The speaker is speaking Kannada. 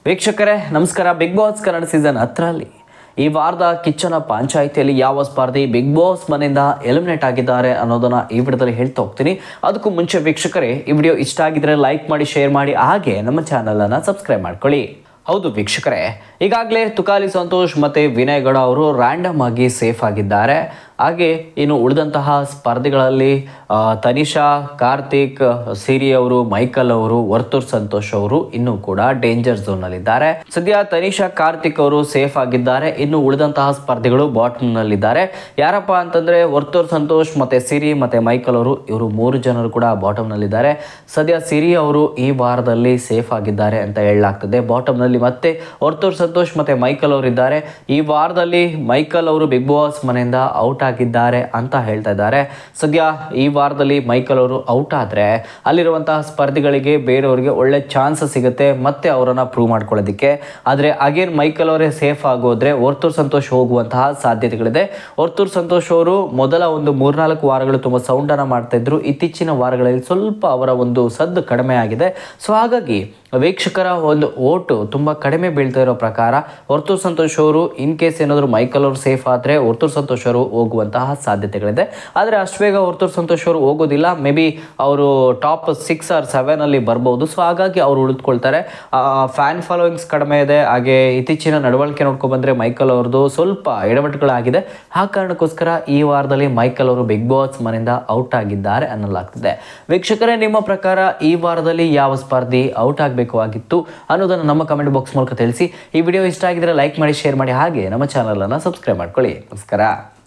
ವೀಕ್ಷಕರೇ ನಮಸ್ಕಾರ. ಬಿಗ್ ಬಾಸ್ ಕನ್ನಡ ಸೀಸನ್ 10ರಲ್ಲಿ ಈ ವಾರದ ಕಿಚ್ಚನ ಪಂಚಾಯಿತಿಯಲ್ಲಿ ಯಾವ ಸ್ಪರ್ಧಿ ಬಿಗ್ ಬಾಸ್ ಮನೆಯಿಂದ ಎಲಿಮಿನೇಟ್ ಆಗಿದ್ದಾರೆ ಅನ್ನೋದನ್ನ ಈ ವಿಡಿಯೋದಲ್ಲಿ ಹೇಳ್ತಾ ಹೋಗ್ತೀನಿ. ಅದಕ್ಕೂ ಮುಂಚೆ ವೀಕ್ಷಕರೇ, ಈ ವಿಡಿಯೋ ಇಷ್ಟ ಆಗಿದ್ರೆ ಲೈಕ್ ಮಾಡಿ, ಶೇರ್ ಮಾಡಿ, ಹಾಗೆ ನಮ್ಮ ಚಾನಲ್ ಅನ್ನು ಸಬ್ಸ್ಕ್ರೈಬ್ ಮಾಡ್ಕೊಳ್ಳಿ. ಹೌದು ವೀಕ್ಷಕರೇ, ಈಗಾಗಲೇ ತುಕಾಲಿ ಸಂತೋಷ್ ಮತ್ತು ವಿನಯ್ ಗೌಡ ಅವರು ರ್ಯಾಂಡಮ್ ಆಗಿ ಸೇಫ್ ಆಗಿದ್ದಾರೆ. ಹಾಗೆ ಇನ್ನು ಉಳಿದಂತಹ ಸ್ಪರ್ಧಿಗಳಲ್ಲಿ ತನಿಷಾ, ಕಾರ್ತಿಕ್, ಸಿರಿ ಅವರು, ಮೈಕಲ್ ಅವರು, ವರ್ತೂರ್ ಸಂತೋಷ್ ಅವರು ಇನ್ನೂ ಕೂಡ ಡೇಂಜರ್ ಝೋನ್ನಲ್ಲಿದ್ದಾರೆ. ಸದ್ಯ ತನಿಷಾ, ಕಾರ್ತಿಕ್ ಅವರು ಸೇಫ್ ಆಗಿದ್ದಾರೆ. ಇನ್ನು ಉಳಿದಂತಹ ಸ್ಪರ್ಧಿಗಳು ಬಾಟಮ್ನಲ್ಲಿದ್ದಾರೆ. ಯಾರಪ್ಪ ಅಂತಂದರೆ ವರ್ತೂರ್ ಸಂತೋಷ್ ಮತ್ತು ಸಿರಿ ಮತ್ತು ಮೈಕಲ್ ಅವರು, ಇವರು 3 ಜನರು ಕೂಡ ಬಾಟಮ್ನಲ್ಲಿದ್ದಾರೆ. ಸದ್ಯ ಸಿರಿ ಅವರು ಈ ವಾರದಲ್ಲಿ ಸೇಫ್ ಆಗಿದ್ದಾರೆ ಅಂತ ಹೇಳಲಾಗ್ತದೆ. ಬಾಟಮ್ನಲ್ಲಿ ಮತ್ತೆ ವರ್ತೂರ್ ಸಂತೋಷ್ ಮತ್ತು ಮೈಕಲ್ ಅವರು ಇದ್ದಾರೆ. ಈ ವಾರದಲ್ಲಿ ಮೈಕಲ್ ಅವರು ಬಿಗ್ ಬಾಸ್ ಮನೆಯಿಂದ ಔಟ್ ಆಗಿದ್ದಾರೆ ಅಂತ ಹೇಳ್ತಾ ಇದ್ದಾರೆ. ಸದ್ಯ ಈ ವಾರದಲ್ಲಿ ಮೈಕಲ್ ಅವರು ಔಟ್ ಆದರೆ ಅಲ್ಲಿರುವಂತಹ ಸ್ಪರ್ಧಿಗಳಿಗೆ, ಬೇರೆಯವರಿಗೆ ಒಳ್ಳೆ ಚಾನ್ಸ್ ಸಿಗುತ್ತೆ ಮತ್ತೆ ಅವರನ್ನು ಪ್ರೂವ್ ಮಾಡ್ಕೊಳ್ಳೋದಕ್ಕೆ. ಆದರೆ ಅಗೇನ್ ಮೈಕಲ್ ಅವರೇ ಸೇಫ್ ಆಗೋದ್ರೆ ವರ್ತೂರ್ ಸಂತೋಷ್ ಹೋಗುವಂತಹ ಸಾಧ್ಯತೆಗಳಿದೆ. ವರ್ತೂರ್ ಸಂತೋಷ್ ಅವರು ಮೊದಲ ಒಂದು 3-4 ವಾರಗಳು ತುಂಬ ಸೌಂಡನ್ನು ಮಾಡ್ತಾ ಇದ್ರು. ಇತ್ತೀಚಿನ ವಾರಗಳಲ್ಲಿ ಸ್ವಲ್ಪ ಅವರ ಒಂದು ಸದ್ದು ಕಡಿಮೆ ಆಗಿದೆ. ಸೊ ಹಾಗಾಗಿ ವೀಕ್ಷಕರ ಒಂದು ಓಟು ತುಂಬ ಕಡಿಮೆ ಬೀಳ್ತಾ ಇರೋ ಪ್ರಕಾರ ವರ್ತೂರ್ ಸಂತೋಷ್ ಅವರು ಇನ್ ಕೇಸ್ ಏನಾದರೂ ಮೈಕಲ್ ಅವರು ಸೇಫ್ ಆದರೆ ವರ್ತೂರ್ ಸಂತೋಷ್ ಅವರು ಹೋಗುವಂತಹ ಸಾಧ್ಯತೆಗಳಿದೆ. ಆದರೆ ಅಷ್ಟು ಬೇಗ ವರ್ತೂರ್ ಸಂತೋಷ್ ಅವರು ಹೋಗೋದಿಲ್ಲ. ಮೇ ಬಿ ಅವರು ಟಾಪ್ 6 or 7 ಅಲ್ಲಿ ಬರ್ಬೋದು. ಸೊ ಹಾಗಾಗಿ ಅವರು ಉಳಿದುಕೊಳ್ತಾರೆ. ಫ್ಯಾನ್ ಫಾಲೋವಿಂಗ್ಸ್ ಕಡಿಮೆ ಇದೆ. ಹಾಗೆ ಇತ್ತೀಚಿನ ನಡವಳಿಕೆ ನೋಡ್ಕೊಂಡು ಬಂದರೆ ಮೈಕಲ್ ಅವ್ರದ್ದು ಸ್ವಲ್ಪ ಎಡವಟ್ಟುಗಳಾಗಿದೆ. ಆ ಕಾರಣಕ್ಕೋಸ್ಕರ ಈ ವಾರದಲ್ಲಿ ಮೈಕಲ್ ಅವರು ಬಿಗ್ ಬಾಸ್ ಮನೆಯಿಂದ ಔಟ್ ಆಗಿದ್ದಾರೆ ಅನ್ನಲಾಗ್ತಿದೆ. ವೀಕ್ಷಕರೇ, ನಿಮ್ಮ ಪ್ರಕಾರ ಈ ವಾರದಲ್ಲಿ ಯಾವ ಸ್ಪರ್ಧಿ ಔಟ್ ಆಗಬೇಕಾಗಿತ್ತು ಅನ್ನೋದನ್ನು ನಮ್ಮ ಕಮೆಂಟ್ ಬಾಕ್ಸ್ ಮೂಲಕ ತಿಳಿಸಿ. ಈ ವಿಡಿಯೋ ಇಷ್ಟ ಆಗಿದ್ರೆ ಲೈಕ್ ಮಾಡಿ, ಶೇರ್ ಮಾಡಿ, ಹಾಗೆ ನಮ್ಮ ಚಾನಲ್ ಅನ್ನು ಸಬ್ಸ್ಕ್ರೈಬ್ ಮಾಡ್ಕೊಳ್ಳಿ. ನಮಸ್ಕಾರ.